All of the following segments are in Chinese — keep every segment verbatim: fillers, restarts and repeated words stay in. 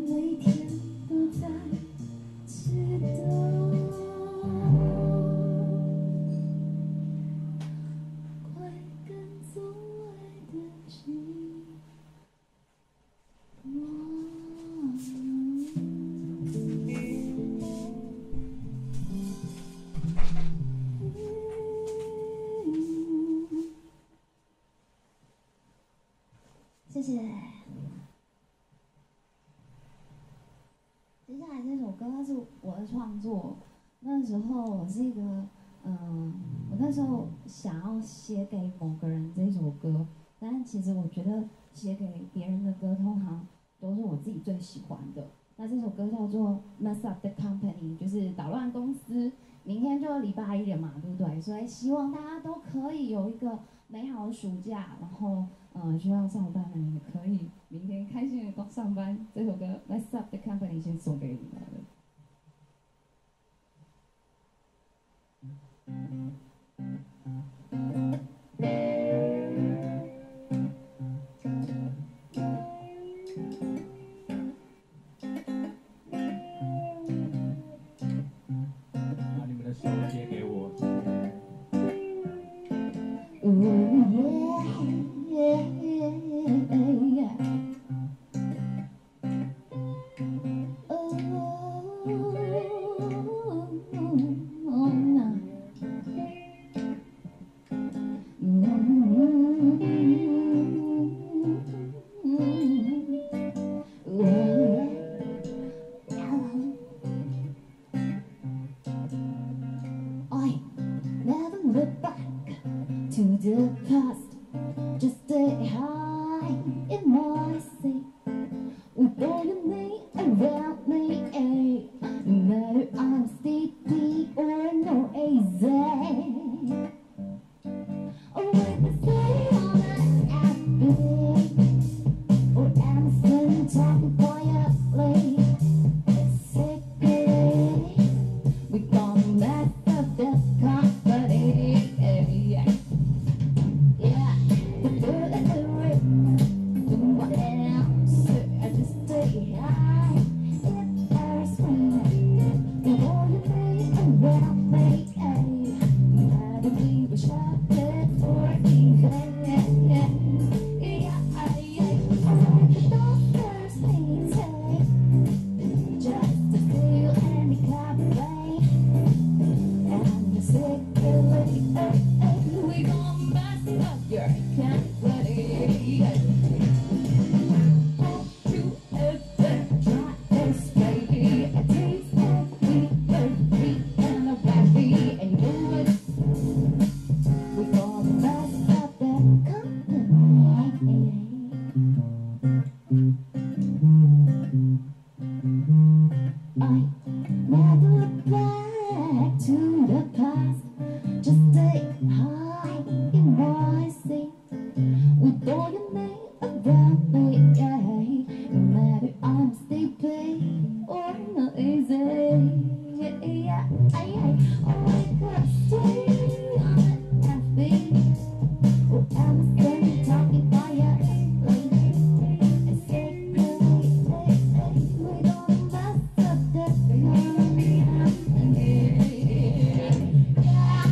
每天都在祈祷，快跟踪爱的寂寞。谢谢。接下来这首歌是我的创作，那时候我是一个，嗯，我那时候想要写给某个人这首歌，但其实我觉得写给别人的歌通常都是我自己最喜欢的。那这首歌叫做《Mess Up the Company》，就是捣乱公司。明天就礼拜一了嘛，对不对？所以希望大家都可以有一个美好的暑假，然后，嗯，需要上班的你也可以明天开心的上班。这首歌《Mess Up the Company》先送给你们了。 把你们的手借给我。 I never look back to the past. Just stay high in my seat with all of me around me. eh. No, I'm sleepy or no easy. Oh, when they say I'm not happy, or I'm still talking quietly, secretly, we gonna mess up the company. Yeah, the good and the rich, do what else? I just stay high in Paris, the all you need around me. Never be a chocolate or even. Yeah, yeah, yeah. Don't force me to just to feel any kind of way. And the secretly, we gon' mess up your company. Don't you ever try this, baby. A taste of we both be in a wacky, and you know it. We gon' mess up the company. I never look back to the past. Just stay high in my seat with all your men around me. Yeah, no matter I'm sleepy or not easy. Yeah, yeah, yeah. Oh, I gotta stay on my feet. Oh, I'm still talking quietly and secretly. We gon' mess up the company. Yeah,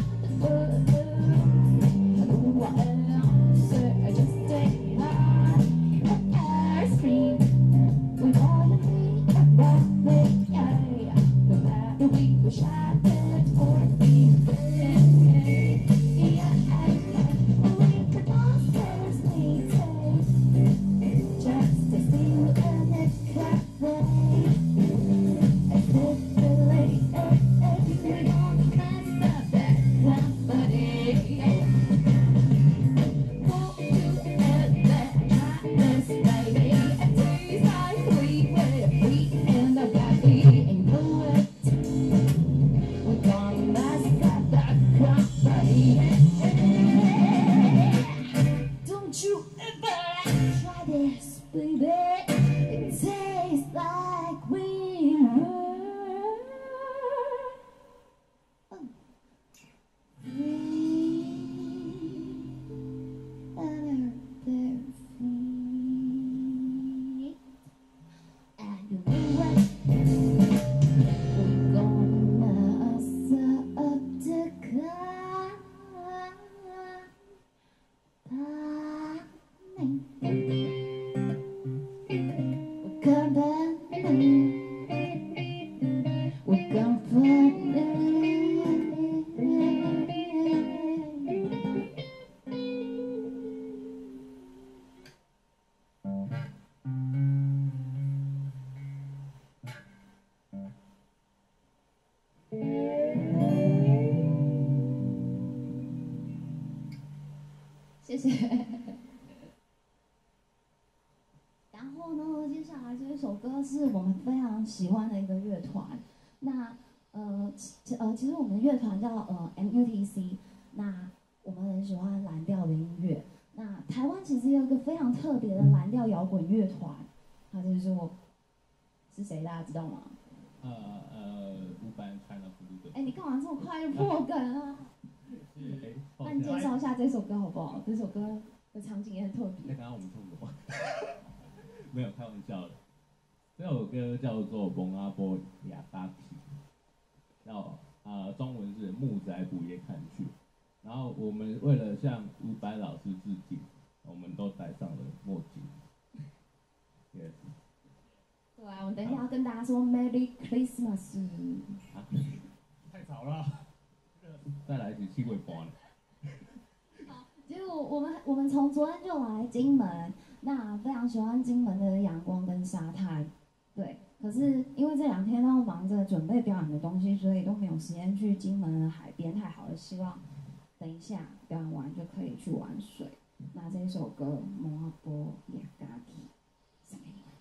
what else? I just stay high and I scream with all of me around me. Yeah, no matter we were shattered or even. Yeah, we could all scarcely take just to see you in it correctly. As if the lady, we gonna mess up that company. Won't you ever try this, baby? A taste like we were, we in the valley, and you know it. We 我刚分裂。谢谢。然后呢，接下来这一首歌是我们非常喜欢的一个乐团。那呃，其呃，其实我们的乐团叫呃 M U T C。那我们很喜欢蓝调的音乐。那台湾其实有一个非常特别的蓝调摇滚乐团，它就是我是谁？大家知道吗？ 呃呃，五班 China Blue 的。 哎，你干嘛这么快就破梗啊？ 是， 那你介绍一下这首歌好不好？这首歌的场景也很特别。 那刚刚我们唱什么？没有，开玩笑的。这首歌叫做《蒙阿波亚达皮》，叫呃中文是木仔补夜看去。然后我们为了向伍佰老师致敬，我们都戴上了墨镜。Yes。 对啊，我等一下要跟大家说 Merry Christmas。 啊，太吵了。再来一起气味包呢。 好，结果我们我们从昨天就来金门，那非常喜欢金门的阳光跟沙滩，对。可是因为这两天都忙着准备表演的东西，所以都没有时间去金门的海边。太好了，希望等一下表演完就可以去玩水。那这一首歌《摩阿波亚嘎基》送给你们。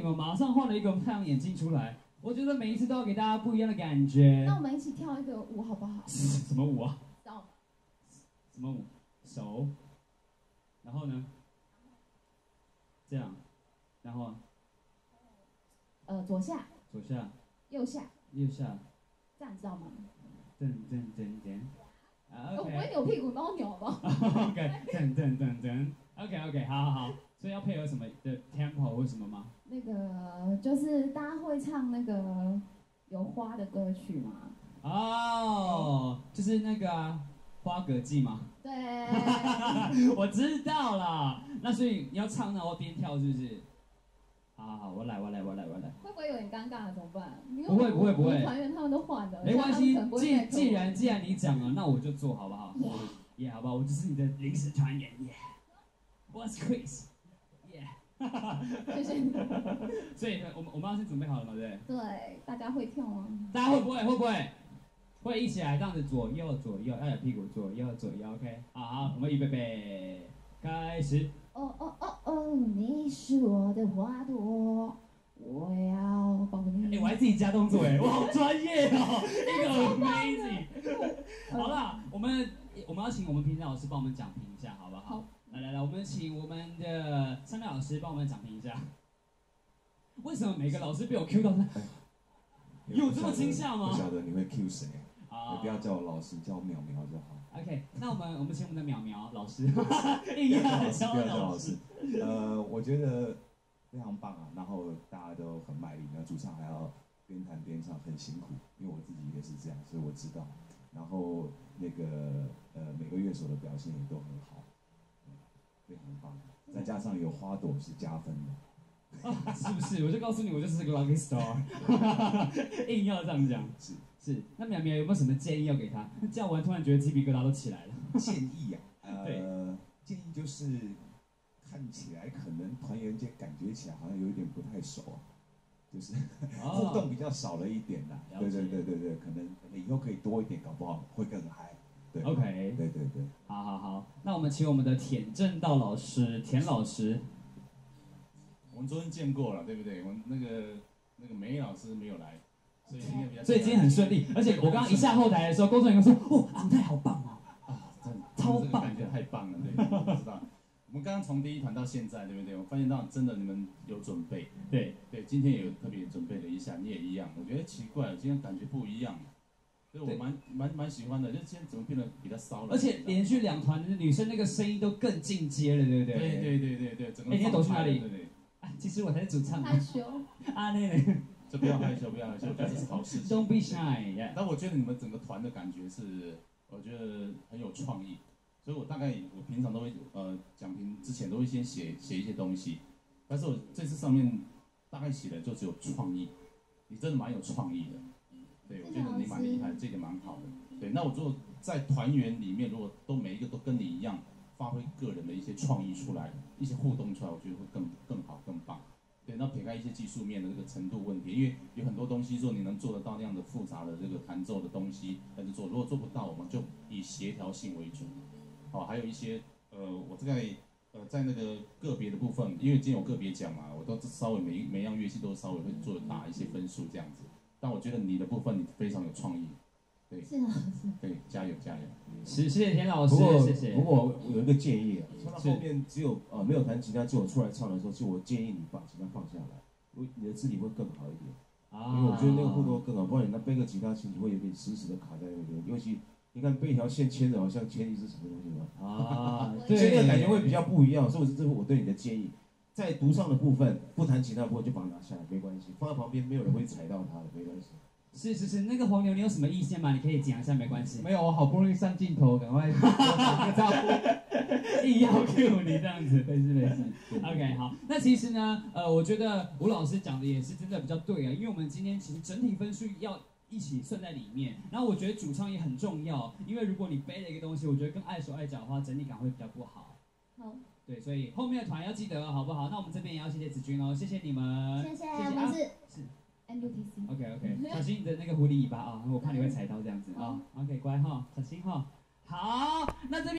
们马上换了一个太阳眼镜出来，我觉得每一次都要给大家不一样的感觉。 那我们一起跳一个舞好不好？ 什么舞啊？ 走。 什么舞？手。然后呢？这样，然后。 呃，左下。 左下。 右下。 右下。 这样你知道吗？ 噔噔噔噔。啊我 OK。 不会扭屁股，帮我扭好不好 OK，噔噔噔噔。OK OK， 好好好。所以要配合什么的 tempo 或什么吗？ 那个就是大家会唱那个有花的歌曲吗？ 哦，就是那个啊，花歌记吗？ 对。 我知道啦。那所以你要唱，然后边跳，是不是？好好好，我来，我来，我来，我来。 会不会有点尴尬？怎么办？ 不会，不会，不会。 团员他们都换了。 没关系，既既然既然你讲了，那我就做好不好？耶，好不好？我就是你的临时团员耶。What's Chris？ 耶。 谢谢你。 所以，我们我们要先准备好了嘛，对不对？对，大家会跳吗？ 大家会不会？会不会？会一起来这样子左右左右，要有屁股左右左右 ，OK？ 好好，我们预备备，开始。 哦哦哦哦，你是我的花朵，我要抱你。 哎，我还自己加动作哎，我好专业哦，一个 amazing。好啦，我们我们要请我们评审老师帮我们讲评一下，好不好？ 好。 来来来，我们请我们的三位老师帮我们讲评一下。为什么每个老师被我 Q 到呢？有这么惊吓吗？ 不晓得你会 Q 谁？ 啊， 你不要叫我老师，叫我淼淼就好。 OK， 那我们我们请我们的淼淼老师， 硬要叫老师。呃，我觉得非常棒啊，然后大家都很卖力，然后主唱还要边弹边唱，很辛苦，因为我自己也是这样，所以我知道。然后那个呃每个乐手的表现也都很好，非常棒。再加上有花朵是加分的。 啊，是不是？我就告诉你，我就是个 lucky star， 硬要这样讲。 是是，那淼淼有没有什么建议要给他？叫完突然觉得鸡皮疙瘩都起来了。 建议啊，呃，建议就是看起来可能团员间感觉起来好像有一点不太熟啊，就是互动比较少了一点啦。对对对对对，可能可能以后可以多一点，搞不好会更嗨。对 ，OK， 对对对， 好好好，那我们请我们的田正道老师，田老师。 我们昨天见过了，对不对？我们那个那个梅老师没有来，所以今天比较。 所以今天很顺利，而且我刚刚一下后台的时候，工作人员说：“哦，状态好棒哦， 啊，真的超棒， 感觉太棒了，对，我知道。我们刚刚从第一团到现在，对不对？我发现到真的你们有准备， 对对，今天也有特别准备了一下，你也一样。我觉得奇怪了，今天感觉不一样，所以我蛮蛮蛮喜欢的。就今天怎么变得比较骚了？ 而且连续两团的女生那个声音都更进阶了，对不对？ 对对对对对，整个。 哎，你走去哪里？ 对对。 其实我才是主唱。 害羞。 啊，那那。 这不要害羞，不要害羞，我觉得这是好事情。 Don't be shy。 但我觉得你们整个团的感觉是，我觉得很有创意。所以我大概我平常都会呃讲评之前都会先写写一些东西，但是我这次上面大概写的就只有创意，你真的蛮有创意的，对，我觉得你蛮厉害，这点蛮好的。对，那我如果在团员里面，如果都每一个都跟你一样发挥个人的一些创意出来，一些互动出来，我觉得会更更好更棒。对，那撇开一些技术面的这个程度问题，因为有很多东西，如果你能做得到那样的复杂的这个弹奏的东西，那就做；如果做不到，我们就以协调性为主。好，还有一些呃，我在呃在那个个别的部分，因为今天有个别奖嘛，我都稍微每每样乐器都稍微会做打一些分数这样子。但我觉得你的部分你非常有创意，对， 是老师， 对，加油加油！ 谢谢田老师，谢谢。 不过我有一个建议啊，唱到后面只有呃没有弹吉他，只有出来唱的时候，就我建议你把吉他放下来，因你的肢体会更好一点。啊，因为我觉得那个互动更好，不然你那背个吉他其实会有点死死的卡在那边，尤其。你看被一条线牵着，好像牵一只什么东西嘛？啊，对，这个感觉会比较不一样，所以这是我对你的建议。在独唱的部分，不弹吉他部分就把它拿下来，没关系，放在旁边，没有人会踩到它的，没关系。 是是是，那个黄牛，你有什么意见吗？你可以讲一下，没关系。 没有，我好不容易上镜头，赶快打个招呼，硬要 Q 你这样子，没事没事。OK， 好，那其实呢，呃，我觉得吴老师讲的也是真的比较对啊，因为我们今天其实整体分数要。一起算在里面，然后我觉得主唱也很重要，因为如果你背了一个东西，我觉得更碍手碍脚的话，整体感会比较不好。 好， 对，所以后面的团要记得，好不好？那我们这边也要谢谢子君哦，谢谢你们， 谢谢，我们是是 M U T C。 OK OK， 小心你的那个狐狸尾巴啊，我怕你会踩到这样子啊。OK， 乖哈，小心哈。好，那这边。